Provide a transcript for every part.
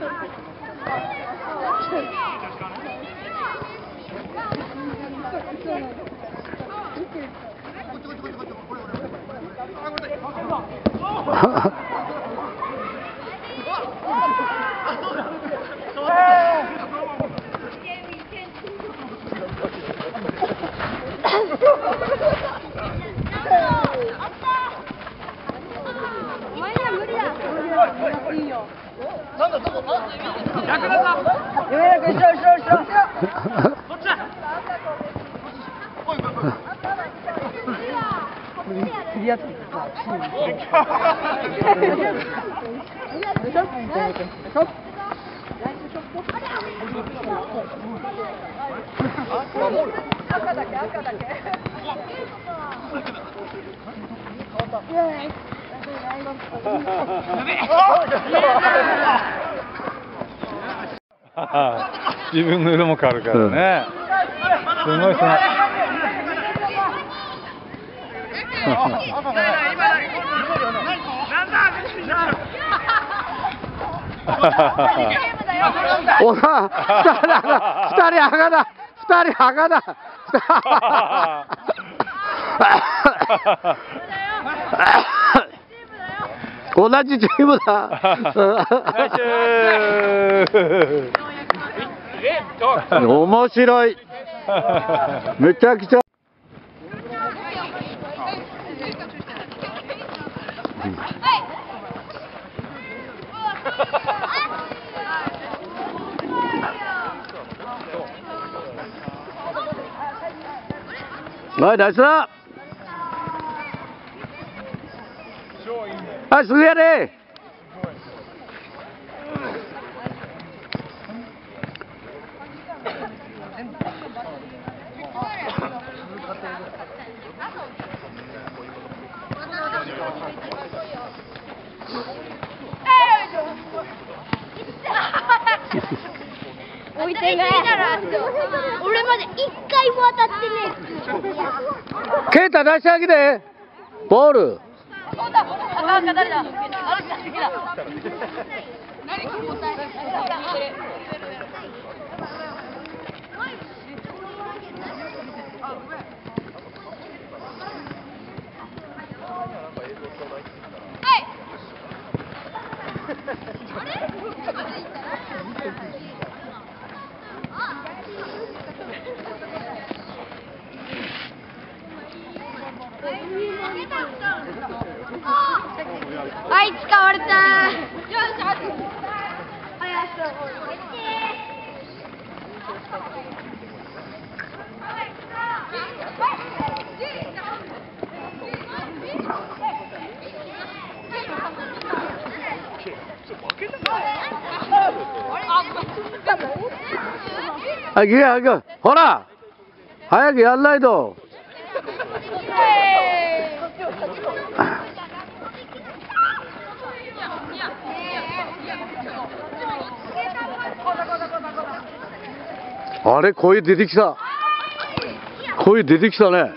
自分の色も変わるからね。すごいおら、二人赤だ。同じチームだ。面白い。めちゃくちゃ。はい、ナイスだ。はい、すぐやれ。 置いてない。俺まで一回も当たってねえ。 ケイタ出してあげて。ボール。 誰だ。はい、使われた。 はい、早く、ほら、早くやんないと。あれ、声出てきた。声出てきたね。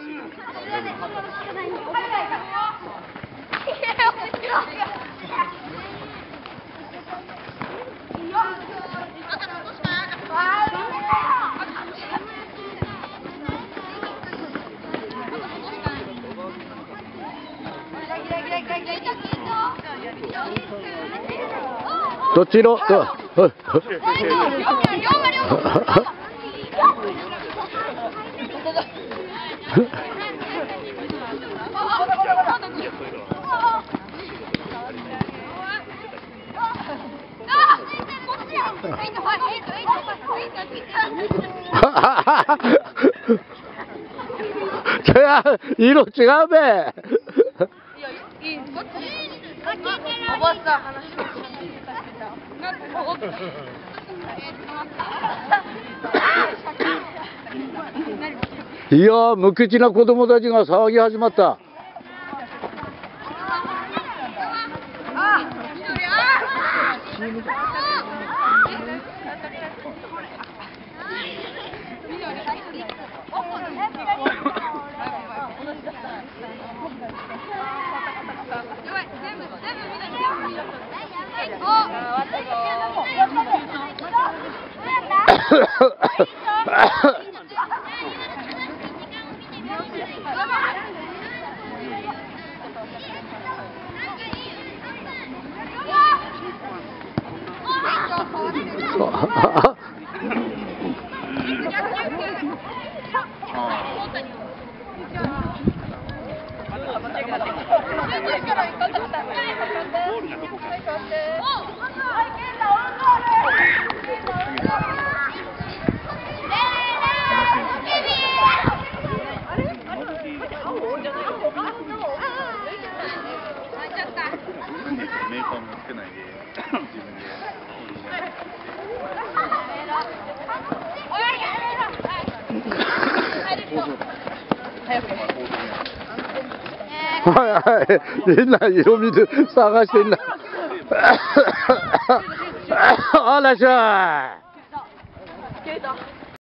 どっち色？色違うべ。 おばさん。いやー、無口な子供たちが騒ぎ始まった。 おメーカーもつけないで自分で。 はいはい、変な色味で探してんだ。あらっしゃい。